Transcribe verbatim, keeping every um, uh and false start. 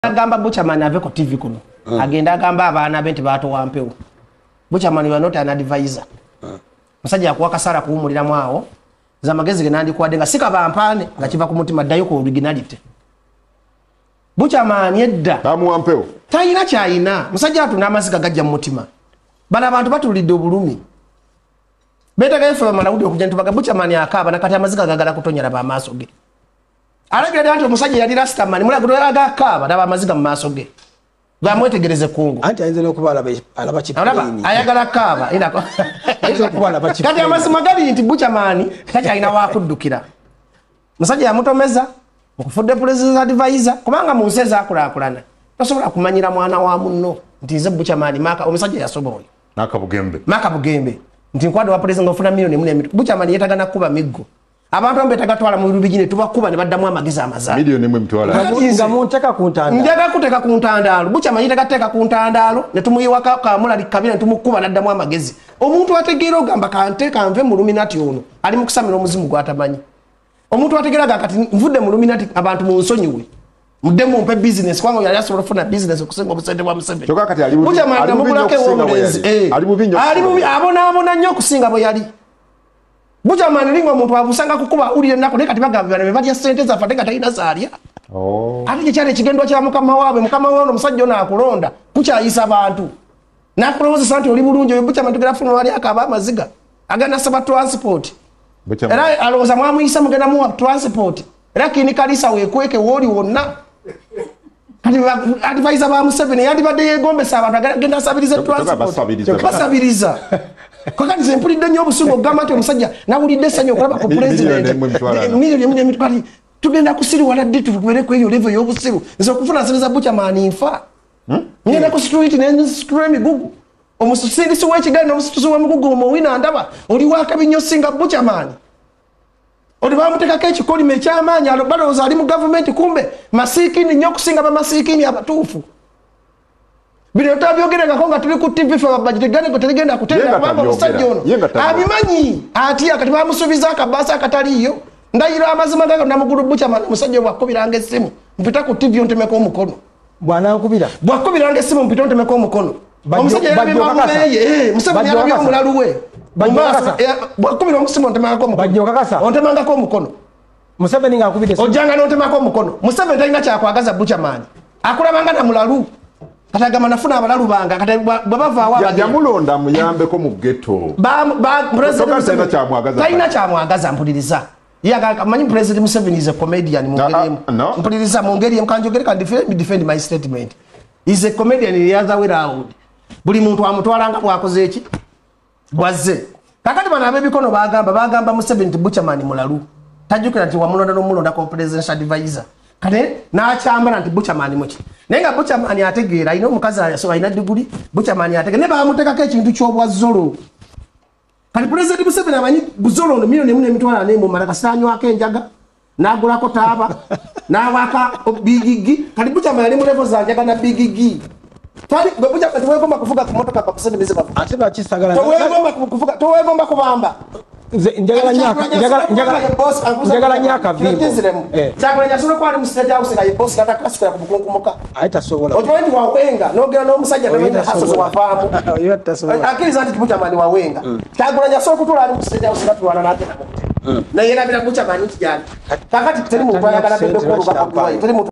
Agamba Buchanan ave ko T V kuno. Mm. Agenda agamba abaana benti bato wampewo. Buchanan you are not an advisor. Mm. Musajja yakuwa kasara kuwumulira mwawo. Za magezi genandi kwadenga sika bampane nga kiva ku mutima dayo ko originality. Buchanan yedda. Bamu wampewo. Tayina kyayina. Musajja atu n'amazika gajja mu mutima. Bana abantu batulidde obulumi. Beta gaefa manawudi okujja ntubaga Buchanan yakaba nakati amazika gagala kutonyera ba maaso ge. Alagira danto musajja yali rasta man mula kutoya agakaba daba amaziga mu maaso ge. Bamwetegereze kungu. Anti ayinza n'okubala alaba kipini. Ayagala kaba ina ko. Ayinza okubala bakipini. Kati amazima gali nti Buchanan kati alina wakuddukira. Musajja yamutomeza okufudde president advisor kubanga mu nseza akula akulana. Tasobola kumanyira mwana wa munno nti nze Buchanan maka omusajja yasoboye. Maka Bugembe. Maka Bugembe. Nti nkwado wa president ofuna milioni mune Buchanan yetagana kuba miggo. Abantu ambeta gatwala mu rubijine tubakuba ne baddamu amagiza amaza. Milioni mwe mtwala. Nga munteka ku ntandalo. Njaga kuteka ku ntandalo. Buchanan yitaka teka ku ntandalo ne tumuyiwaka kamula likabira tumukuba naddamu amagezi. Omuntu ategeera ogamba kanteka nve mu luminati ono. Ali mu kusamira omuzimu gwatamanyi. Omuntu ategeera gakati nvudde mu luminati abantu mu nsonyiwe. Mudemu mpe business kwangu yali asobola kufuna business okusenga obusente bwa musebe. Choka kati ali mu. Buchanan tamubulake womulenzi. Ali mu binyo. Ali mu abona abona nnyo kusinga bwe yali. Buchanan lingo muntu abusanga kukuba ulire nako ne kati bagamba ne bajja sente za fateka tayina zalya. Oh. Ati kye kyale kigendo kya mukama waabwe mukama waabwe musajja ona akulonda kukyayisa abantu. Nakuloza santi oli bulungi oyo Buchanan tugera funo wali akaba amaziga. Agana saba transport. Buchanan. Era aloza mwamuyisa mugenda mu transport. Era kini kalisa wekweke woli wonna. Kati advisor ba Museveni yali badde yegombesa abantu agenda sabiriza transport. Basabiriza. Kokati zempulidde nnyo obusungu ogamba nti omusajja nawulidde essanyu okulaba ku president milioni emu n'emitwalo tugenda kusiriwala ddi tubeere ku eyo level y'obusiru nze okufuna nsiriza Buchanan nfa ngenda ku street nensitula emigugu omusindisi w'ekigali n'omusituzi w'emigugu omuwina ndaba oli wakabi nnyo singa Buchanan oli bamutekako ekikolimo eky'amaanyi balowooza ali mu gavumenti kumbe masiikini nnyo okusinga bamasiikini abatuufu. Bino tabyogera nga tuli ku T V fa budget gane ko teligenda kutenda baba musajja ono. Abimanyi ati akati bamusubiza akabasa akataliyo. Ndayira amazima gaga namuguru Buchanan musajja wakubiranga esimu. Mpita ku T V ontemeko omukono. Bwana nkubira. Bwakubiranga esimu mpita ontemeko omukono. Omusajja yabimaye eh musajja yabiyo omulaluwe. Bambasa bwakubira omusimu ontemako omukono. Bajjo kakasa. Ontemanga ko omukono. Museveni ngakubira esimu. Ojanga n'ontemako omukono. Museveni talina kyakwagaza Buchanan. Akulabanga na mulalu. Katagama nafuna abalalu banga kata babava awa ya jamulonda muyambe ko mu ghetto ba ba president taina cha mwagaza taina cha mwagaza mpuliriza yaga manyi president Museveni is a comedian mungeri no. Mpuliriza mungeri mkanjogere kan defend defend my statement is a comedian in the other way round buli muntu amutwalanga bwakoze eki bwaze kakati bana abebikono bagamba bagamba Museveni Buchanan mulalu tajukira nti wamulonda no mulonda ko presidential advisor kane na chambara nti Buchanan mochi nenga Buchanan yategeera ino mukazi aso ayina diguli Buchanan yategeera ne bamuteka ke kintu kyobwa zolo kali president Museveni amanyi buzolo no milioni emu n'emitwalo ne mu maraka sanywa akenjaga nagula ko taaba nawaka bigigi kali Buchanan ali mu level za njaga na bigigi tali Buchanan tuwe gomba kuvuga ku motoka pa kusende bize bafu ate bakisagala tuwe gomba kuvuga tuwe gomba kubamba njagala nyaka njagala njagala njagala nyaka vimbo eh chakula nyasoro kwa mu stage house ga boss kata kasukira kubukungumoka aita sobola otwendi wa wenga nogera no musajja no haso wa famu yo tasobola akili zanti Buchanan wa wenga chakula nyasoro kutula ali mu stage house katwana nate na yena bila Buchanan kijana kakati tuli mu kwa kala bebe ko ba kwa tuli mu